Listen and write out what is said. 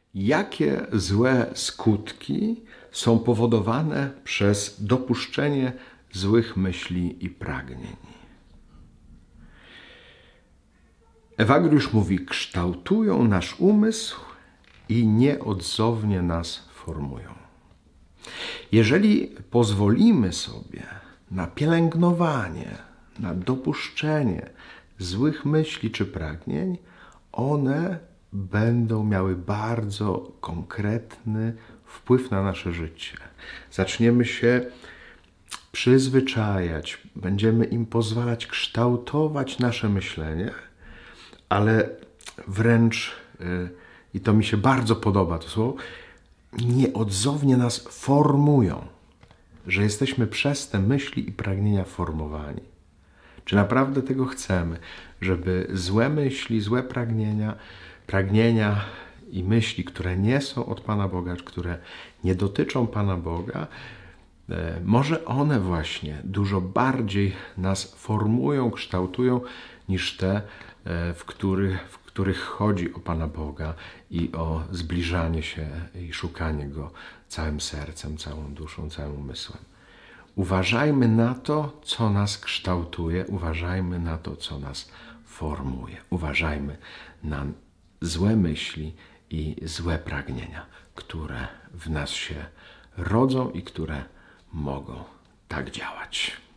Jakie złe skutki są powodowane przez dopuszczenie złych myśli i pragnień? Ewagriusz mówi, kształtują nasz umysł i nieodzownie nas formują. Jeżeli pozwolimy sobie na pielęgnowanie, na dopuszczenie złych myśli czy pragnień, one będą miały bardzo konkretny wpływ na nasze życie. Zaczniemy się przyzwyczajać, będziemy im pozwalać kształtować nasze myślenie, ale wręcz, i to mi się bardzo podoba to słowo, nieodzownie nas formują, że jesteśmy przez te myśli i pragnienia formowani. Czy naprawdę tego chcemy, żeby złe myśli, złe pragnienia i myśli, które nie są od Pana Boga, które nie dotyczą Pana Boga, może one właśnie dużo bardziej nas formują, kształtują niż te, w których chodzi o Pana Boga i o zbliżanie się i szukanie Go całym sercem, całą duszą, całym umysłem. Uważajmy na to, co nas kształtuje, uważajmy na to, co nas formuje. Uważajmy na złe myśli i złe pragnienia, które w nas się rodzą i które mogą tak działać.